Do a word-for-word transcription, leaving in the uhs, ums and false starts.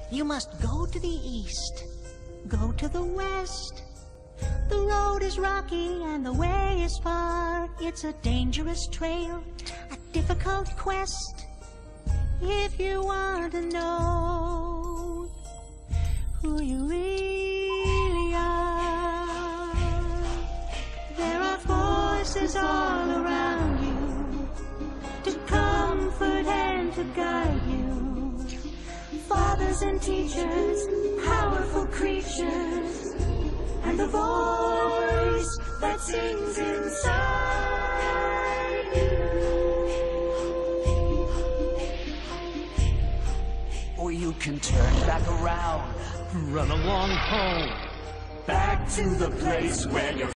You must go to the east, go to the west. The road is rocky and the way is far. It's a dangerous trail, a difficult quest. If you want to know who you really are, there are forces all around you to comfort and to guide you. Fathers and teachers, powerful creatures, and the voice that sings inside you. Or you can turn back around, Run along home. back to the place where you're